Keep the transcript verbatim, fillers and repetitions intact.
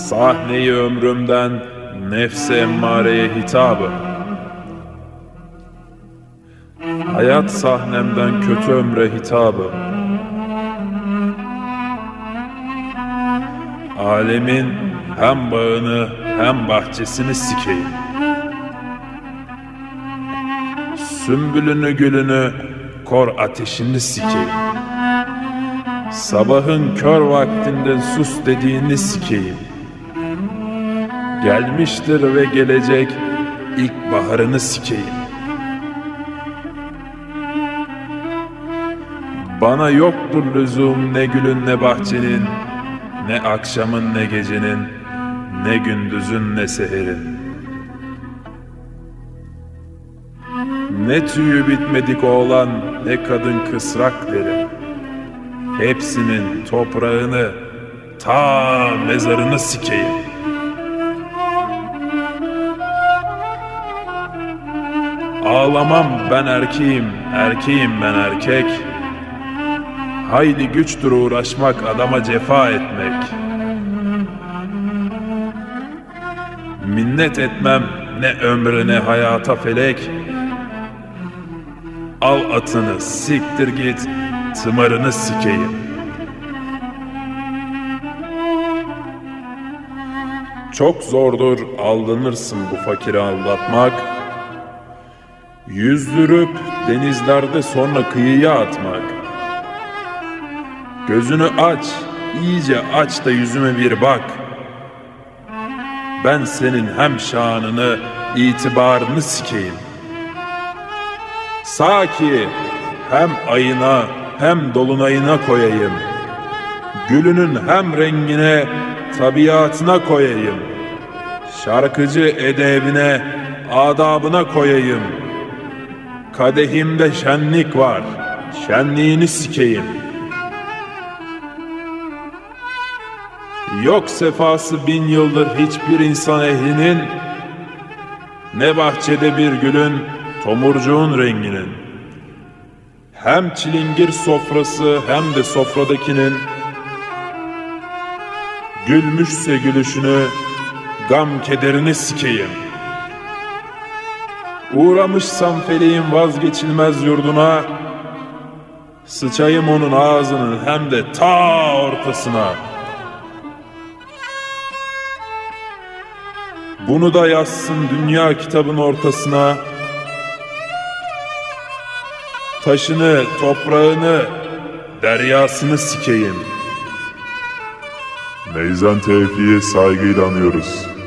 Sahneyi ömrümden nefse emmareye hitabım. Hayat sahnemden kötü ömre hitabım. Alemin hem bağını hem bahçesini sikeyim. Sümbülünü gülünü, kor ateşini sikeyim. Sabahın kör vaktinde sus dediğini sikeyim. Gelmiştir ve gelecek ilk baharını sikeyim. Bana yoktur lüzum ne gülün ne bahçenin, ne akşamın ne gecenin, ne gündüzün ne seherin. Ne tüyü bitmedik oğlan ne kadın kısrak derim. Hepsinin toprağını ta mezarını sikeyim. Ağlamam ben erkeğim, erkeğim ben erkek. Haydi güçtür uğraşmak, adama cefa etmek. Minnet etmem ne ömre ne hayata felek. Al atını siktir git, tımarını sikeyim. Çok zordur aldanırsın bu fakiri aldatmak. Yüzdürüp denizlerde sonra kıyıya atmak. Gözünü aç, iyice aç da yüzüme bir bak. Ben senin hem şanını, itibarını sikeyim. Sağ ki hem ayına hem dolunayına koyayım. Gülünün hem rengine, tabiatına koyayım. Şarkıcı edebine, adabına koyayım. Kadehimde şenlik var, şenliğini sikeyim. Yok sefası bin yıldır hiçbir insan ehlinin, ne bahçede bir gülün, tomurcuğun renginin. Hem çilingir sofrası hem de sofradakinin, gülmüşse gülüşünü, gam kederini sikeyim. Uğramışsam feleğin vazgeçilmez yurduna, sıçayım onun ağzının hem de ta ortasına. Bunu da yazsın dünya kitabın ortasına. Taşını, toprağını, deryasını sikeyim. Neyzen Tevfik'i saygıyla anıyoruz.